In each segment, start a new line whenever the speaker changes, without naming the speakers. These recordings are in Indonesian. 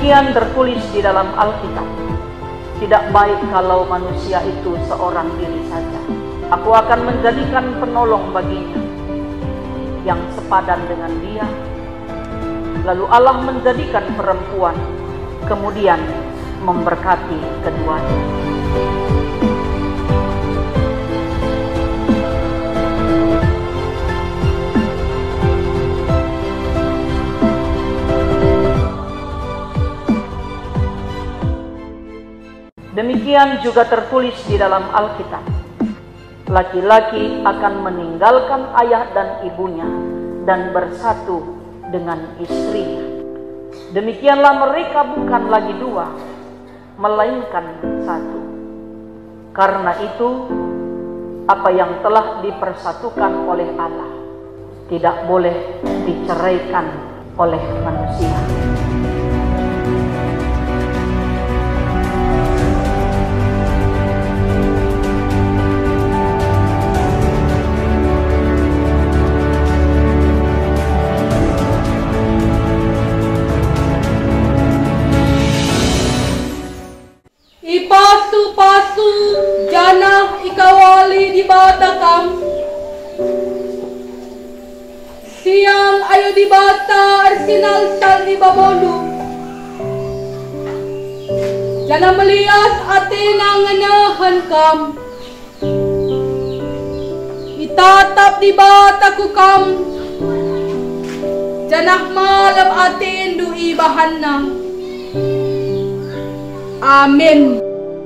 Demikian tertulis di dalam Alkitab, tidak baik kalau manusia itu seorang diri saja. Aku akan menjadikan penolong baginya yang sepadan dengan dia. Lalu Allah menjadikan perempuan, kemudian memberkati keduanya. Demikian juga tertulis di dalam Alkitab, laki-laki akan meninggalkan ayah dan ibunya dan bersatu dengan istrinya. Demikianlah mereka bukan lagi dua, melainkan satu. Karena itu, apa yang telah dipersatukan oleh Allah tidak boleh diceraikan oleh manusia.
Ipasu-pasu janah ikawali di batakam. Siang ayo di bata arsinal sal di babolu. Janah melihat atena nganahan kam. Itatap di bataku kam. Janah malam aten du ibahanna. Amin.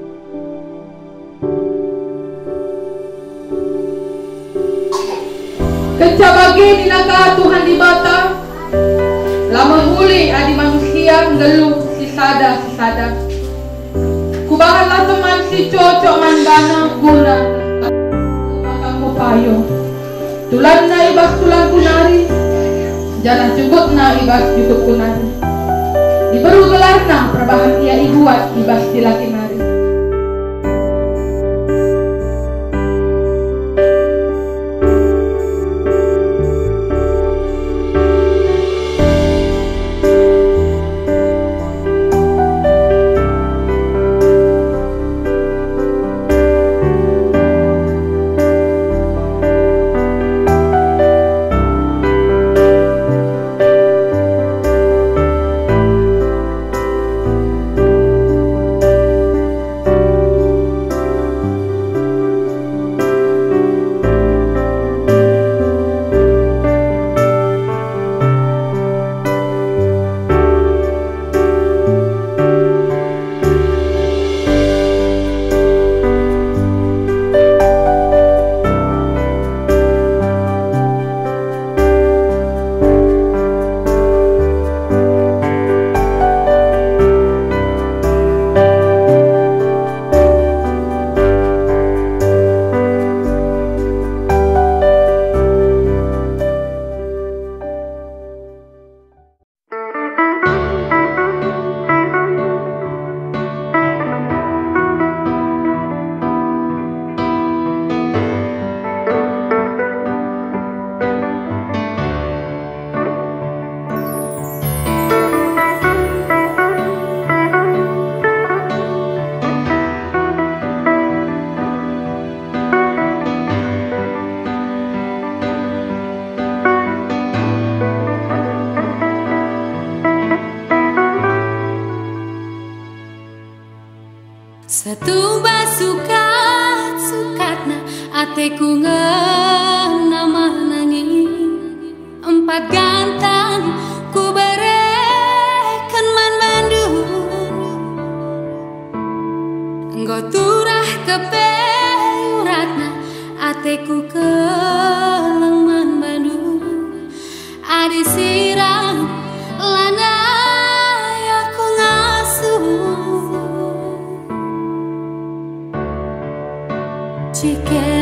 Kencabagi ninaga Tuhan di bata, lamun uli adi manusia ngeluh si sada. Kubahanlah teman si cocok man bana guna akan payo. Tulan na ibas tulan kunari, janah cukup na ibas cukup kunari. Diberu gelarna perbahan ia ibuat ibas dilaki nari.
Satu sukatna ateku ngenama nanging. Empat gantang ku berekan man bandung. Engkau turah kepeuratna ateku kelang man bandung. Adi sirang lana aku ngasuh. Jika